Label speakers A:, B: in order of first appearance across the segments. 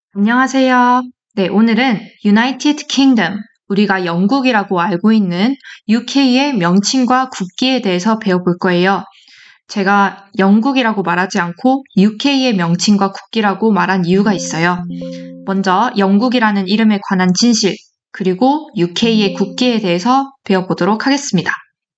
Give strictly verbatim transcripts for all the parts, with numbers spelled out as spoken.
A: 안녕하세요. 네, 오늘은 United Kingdom, 우리가 영국이라고 알고 있는 유케이의 명칭과 국기에 대해서 배워볼 거예요. 제가 영국이라고 말하지 않고 유케이의 명칭과 국기라고 말한 이유가 있어요. 먼저 영국이라는 이름에 관한 진실, 그리고 유케이의 국기에 대해서 배워보도록 하겠습니다.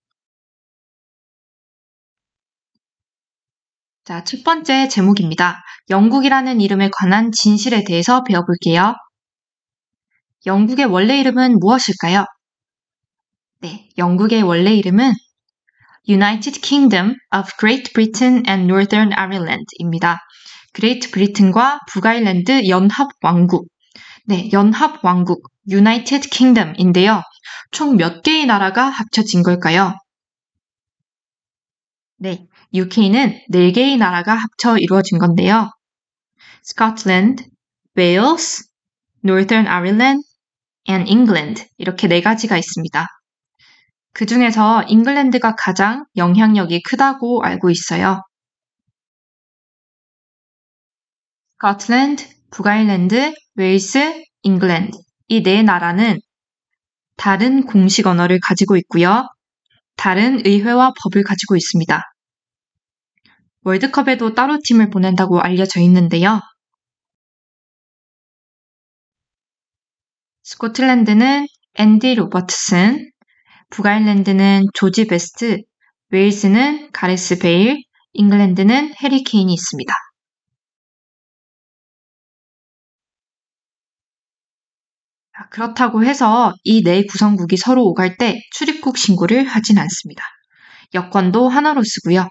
A: 자, 첫 번째 제목입니다. 영국이라는 이름에 관한 진실에 대해서 배워볼게요. 영국의 원래 이름은 무엇일까요? 네, 영국의 원래 이름은 United Kingdom of Great Britain and Northern Ireland입니다. 그레이트 브리튼과 북아일랜드 연합왕국. 네, 연합왕국, United Kingdom인데요. 총 몇 개의 나라가 합쳐진 걸까요? 네, 유케이는 네 개의 나라가 합쳐 이루어진 건데요. Scotland, Wales, Northern Ireland, and England 이렇게 네 가지가 있습니다. 그 중에서 잉글랜드가 가장 영향력이 크다고 알고 있어요. 스코틀랜드, 북아일랜드, 웨일스, 잉글랜드 이 네 나라는 다른 공식 언어를 가지고 있고요. 다른 의회와 법을 가지고 있습니다. 월드컵에도 따로 팀을 보낸다고 알려져 있는데요. 스코틀랜드는 앤디 로버트슨, 북아일랜드는 조지 베스트, 웨일스는 가레스 베일, 잉글랜드는 해리 케인이 있습니다. 그렇다고 해서 이 네 구성국이 서로 오갈 때 출입국 신고를 하진 않습니다. 여권도 하나로 쓰고요.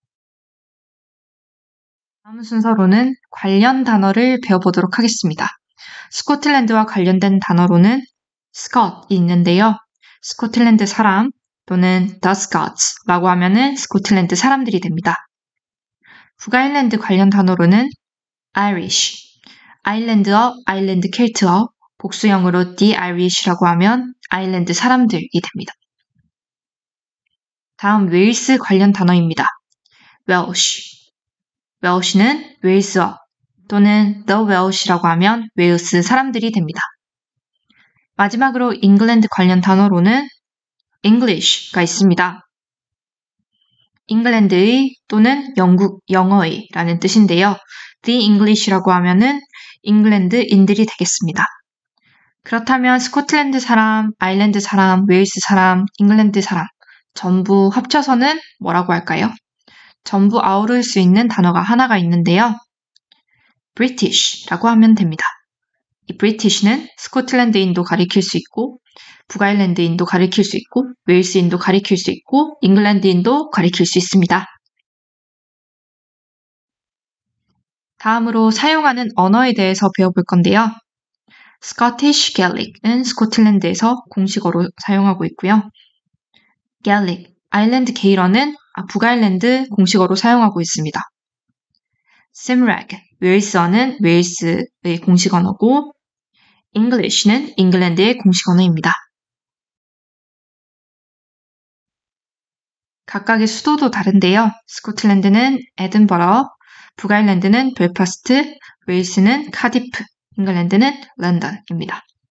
A: 다음 순서로는 관련 단어를 배워보도록 하겠습니다. 스코틀랜드와 관련된 단어로는 Scot이 있는데요. 스코틀랜드 사람 또는 The Scots라고 하면은 스코틀랜드 사람들이 됩니다. 북아일랜드 관련 단어로는 Irish, 아일랜드어, 아일랜드 켈트어, 복수형으로 The Irish라고 하면 아일랜드 사람들이 됩니다. 다음 웨일스 관련 단어입니다. Welsh, 웰시는 웨일스어 또는 The Welsh라고 하면 웨일스 사람들이 됩니다. 마지막으로 잉글랜드 관련 단어로는 English가 있습니다. 잉글랜드의 또는 영국, 영어의 라는 뜻인데요. The English라고 하면은 잉글랜드인들이 되겠습니다. 그렇다면 스코틀랜드 사람, 아일랜드 사람, 웨일스 사람, 잉글랜드 사람 전부 합쳐서는 뭐라고 할까요? 전부 아우를 수 있는 단어가 하나가 있는데요. British라고 하면 됩니다. 이 British는 스코틀랜드인도 가리킬 수 있고 북아일랜드인도 가리킬 수 있고 웨일스인도 가리킬 수 있고 잉글랜드인도 가리킬 수 있습니다. 다음으로 사용하는 언어에 대해서 배워볼 건데요. Scottish Gaelic은 스코틀랜드에서 공식어로 사용하고 있고요. Gaelic, 아일랜드 게일어는 북아일랜드 공식어로 사용하고 있습니다. Simrag, 웨일스어는 웨일스의 공식 언어고 English는 잉글랜드의 공식 언어입니다. 각각의 수도도 다른데요. 스코틀랜드는 에든버러, 북아일랜드는 벨파스트, 웨일스는 카디프, 잉글랜드는 런던입니다.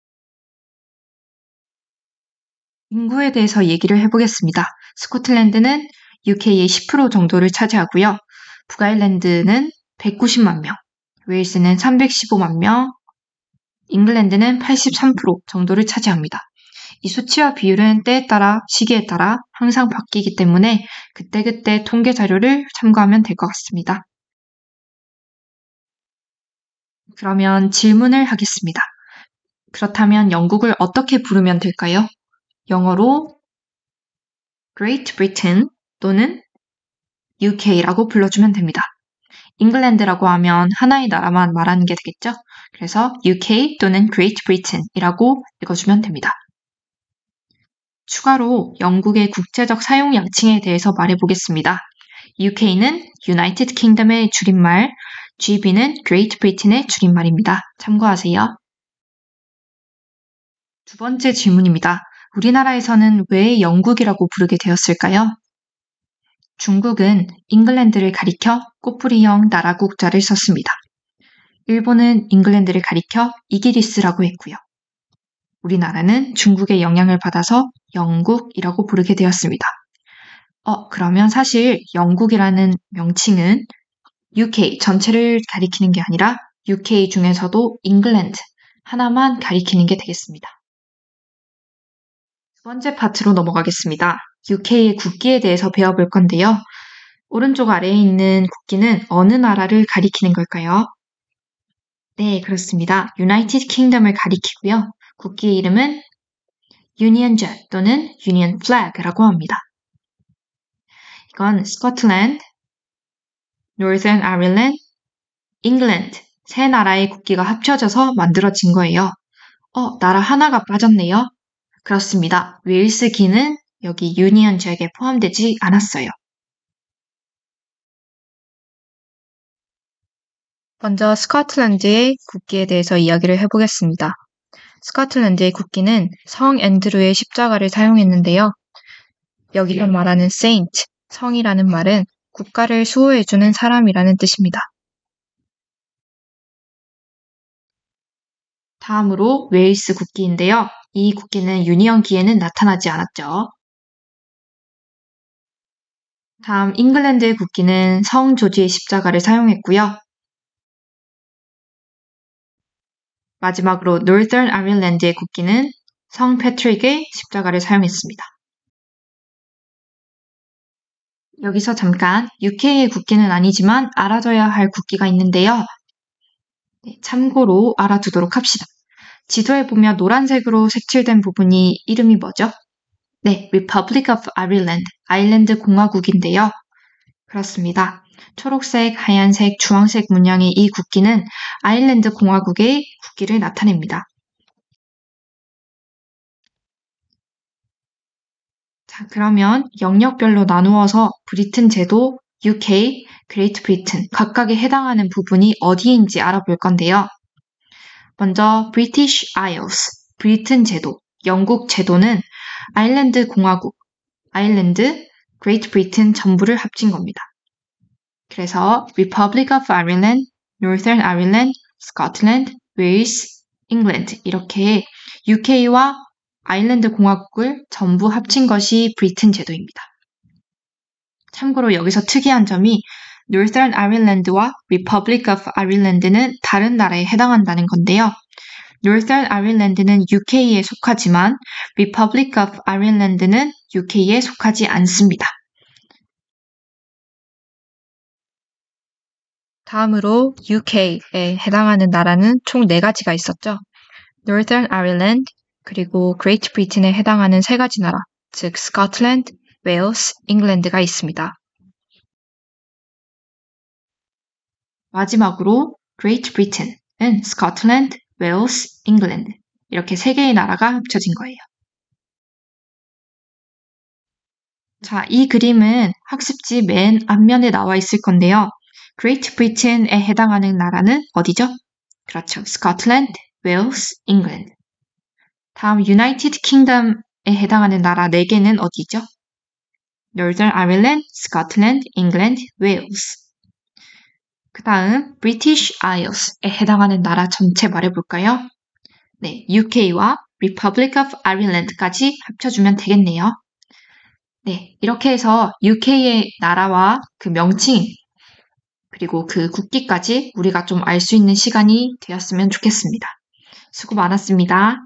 A: 인구에 대해서 얘기를 해보겠습니다. 스코틀랜드는 유케이의 십 퍼센트 정도를 차지하고요. 북아일랜드는 백구십만 명, 웨일스는 삼백십오만 명, 잉글랜드는 팔십삼 퍼센트 정도를 차지합니다. 이 수치와 비율은 때에 따라, 시기에 따라 항상 바뀌기 때문에 그때그때 통계 자료를 참고하면 될 것 같습니다. 그러면 질문을 하겠습니다. 그렇다면 영국을 어떻게 부르면 될까요? 영어로 Great Britain 또는 유케이라고 불러주면 됩니다. 잉글랜드라고 하면 하나의 나라만 말하는 게 되겠죠? 그래서 유케이 또는 Great Britain이라고 읽어주면 됩니다. 추가로 영국의 국제적 사용 양칭에 대해서 말해보겠습니다. 유케이는 United Kingdom의 줄임말, 지비는 Great Britain의 줄임말입니다. 참고하세요. 두 번째 질문입니다. 우리나라에서는 왜 영국이라고 부르게 되었을까요? 중국은 잉글랜드를 가리켜 꽃뿌리형 나라국자를 썼습니다. 일본은 잉글랜드를 가리켜 이기리스라고 했고요. 우리나라는 중국의 영향을 받아서 영국이라고 부르게 되었습니다. 어, 그러면 사실 영국이라는 명칭은 유케이 전체를 가리키는 게 아니라 유케이 중에서도 잉글랜드 하나만 가리키는 게 되겠습니다. 두 번째 파트로 넘어가겠습니다. 유케이의 국기에 대해서 배워볼 건데요. 오른쪽 아래에 있는 국기는 어느 나라를 가리키는 걸까요? 네, 그렇습니다. 유나이티드 킹덤을 가리키고요. 국기의 이름은 유니언 잭 또는 유니언 플래그라고 합니다. 이건 스코틀랜드, 노르던 아일랜드, 잉글랜드 세 나라의 국기가 합쳐져서 만들어진 거예요. 어, 나라 하나가 빠졌네요. 그렇습니다. 웨일스기는 여기 유니언 잭에 포함되지 않았어요. 먼저 스코틀랜드의 국기에 대해서 이야기를 해보겠습니다. 스코틀랜드의 국기는 성 앤드루의 십자가를 사용했는데요. 여기서 말하는 saint, 성이라는 말은 국가를 수호해주는 사람이라는 뜻입니다. 다음으로 웨일스 국기인데요. 이 국기는 유니언기에는 나타나지 않았죠. 다음 잉글랜드의 국기는 성 조지의 십자가를 사용했고요. 마지막으로 노던 아일랜드의 국기는 성 패트릭의 십자가를 사용했습니다. 여기서 잠깐 유케이의 국기는 아니지만 알아둬야 할 국기가 있는데요. 네, 참고로 알아두도록 합시다. 지도에 보면 노란색으로 색칠된 부분이 이름이 뭐죠? 네, Republic of Ireland, 아일랜드 공화국인데요. 그렇습니다. 초록색, 하얀색, 주황색 문양의 이 국기는 아일랜드 공화국의 국기를 나타냅니다. 자, 그러면 영역별로 나누어서 브리튼 제도, 유케이, 그레이트 브리튼 각각에 해당하는 부분이 어디인지 알아볼 건데요. 먼저 British Isles, 브리튼 제도, 영국 제도는 아일랜드 공화국, 아일랜드, 그레이트 브리튼 전부를 합친 겁니다. 그래서 Republic of Ireland, Northern Ireland, Scotland, Wales, England 이렇게 유케이와 아일랜드 공화국을 전부 합친 것이 브리튼 제도입니다. 참고로 여기서 특이한 점이 Northern Ireland와 Republic of Ireland는 다른 나라에 해당한다는 건데요. Northern Ireland는 유케이에 속하지만 Republic of Ireland는 유케이에 속하지 않습니다. 다음으로 유케이에 해당하는 나라는 총 네 가지가 있었죠. Northern Ireland, 그리고 Great Britain에 해당하는 세 가지 나라, 즉 Scotland, Wales, England가 있습니다. 마지막으로 Great Britain은 Scotland, Wales, England 이렇게 세 개의 나라가 합쳐진 거예요. 자, 이 그림은 학습지 맨 앞면에 나와 있을 건데요. Great Britain에 해당하는 나라는 어디죠? 그렇죠. Scotland, Wales, England. 다음 United Kingdom에 해당하는 나라 네 개는 어디죠? Northern Ireland, Scotland, England, Wales. 그 다음 British Isles에 해당하는 나라 전체 말해볼까요? 네, 유케이와 Republic of Ireland까지 합쳐주면 되겠네요. 네, 이렇게 해서 유케이의 나라와 그 명칭 그리고 그 국기까지 우리가 좀 알 수 있는 시간이 되었으면 좋겠습니다. 수고 많았습니다.